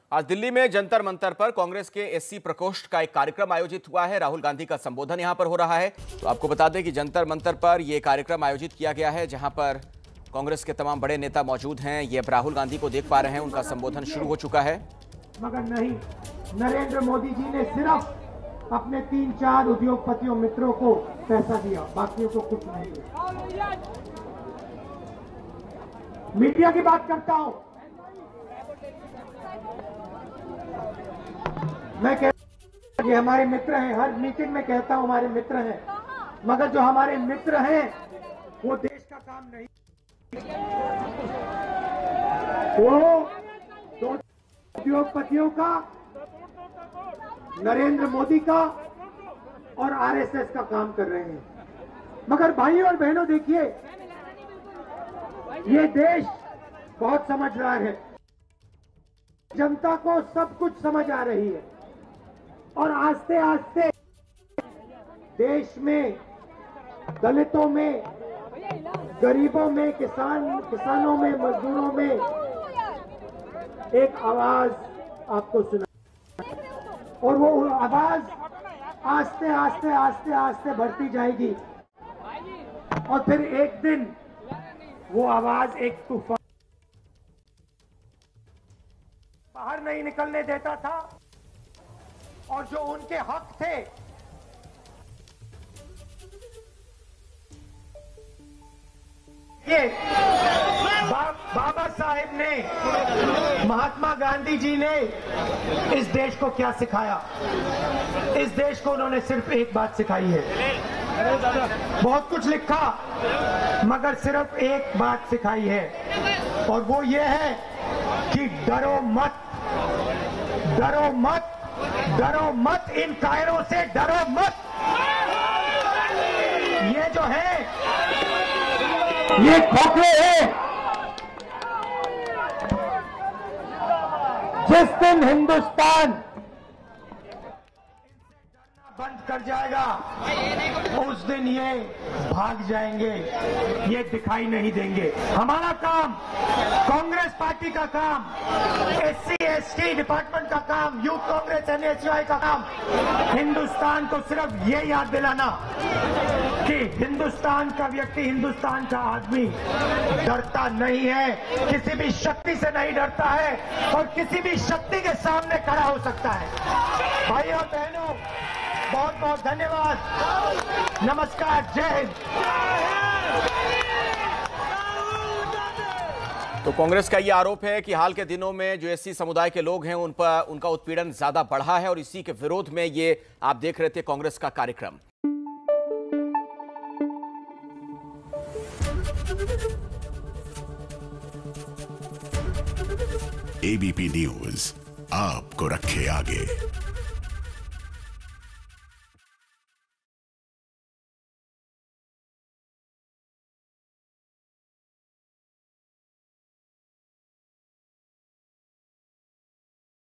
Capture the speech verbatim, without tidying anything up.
आज दिल्ली में जंतर मंतर पर कांग्रेस के एससी प्रकोष्ठ का एक कार्यक्रम आयोजित हुआ है। राहुल गांधी का संबोधन यहां पर हो रहा है। तो आपको बता दें कि जंतर मंतर पर यह कार्यक्रम आयोजित किया गया है, जहां पर कांग्रेस के तमाम बड़े नेता मौजूद हैं। ये अब राहुल गांधी को देख पा रहे हैं, उनका संबोधन शुरू हो चुका है। मगर नहीं, नरेंद्र मोदी जी ने सिर्फ अपने तीन चार उद्योगपतियों मित्रों को पैसा दिया, बाकियों को कुछ नहीं दिया। मीडिया की बात करता हूं, मैं कहता ये हमारे मित्र हैं, हर मीटिंग में कहता हूं हमारे मित्र हैं, मगर जो हमारे मित्र हैं वो देश का काम नहीं, वो दो उद्योगपतियों का, नरेंद्र मोदी का और आरएसएस का काम कर रहे हैं। मगर भाइयों और बहनों, देखिए, ये देश बहुत समझदार है, जनता को सब कुछ समझ आ रही है और आस्ते आस्ते देश में दलितों में, गरीबों में, किसान किसानों में, मजदूरों में एक आवाज आपको सुना और वो आवाज आस्ते आस्ते आस्ते आस्ते बढ़ती जाएगी और फिर एक दिन वो आवाज एक तूफान बाहर नहीं निकलने देता था और जो उनके हक थे ये बा, बाबा साहेब ने, महात्मा गांधी जी ने इस देश को क्या सिखाया? इस देश को उन्होंने सिर्फ एक बात सिखाई है। बहुत कुछ लिखा मगर सिर्फ एक बात सिखाई है और वो ये है कि डरो मत, डरो मत, डरो मत, इन कायरों से डरो मत। ये जो है ये खोखले हैं। जिस दिन हिंदुस्तान बंद कर जाएगा उस दिन ये भाग जाएंगे, ये दिखाई नहीं देंगे। हमारा काम, कांग्रेस पार्टी का काम, एससी एसटी डिपार्टमेंट का काम, यूथ कांग्रेस एनएसयूआई का काम, हिंदुस्तान को सिर्फ ये याद दिलाना कि हिंदुस्तान का व्यक्ति, हिंदुस्तान का आदमी डरता नहीं है, किसी भी शक्ति से नहीं डरता है और किसी भी शक्ति के सामने खड़ा हो सकता है। भाइयों और बहनों, बहुत बहुत धन्यवाद, नमस्कार, जय हिंद। तो कांग्रेस का यह आरोप है कि हाल के दिनों में जो एससी समुदाय के लोग हैं उन पर उनका उत्पीड़न ज्यादा बढ़ा है और इसी के विरोध में ये आप देख रहे थे कांग्रेस का कार्यक्रम। एबीपी न्यूज आपको रखे आगे।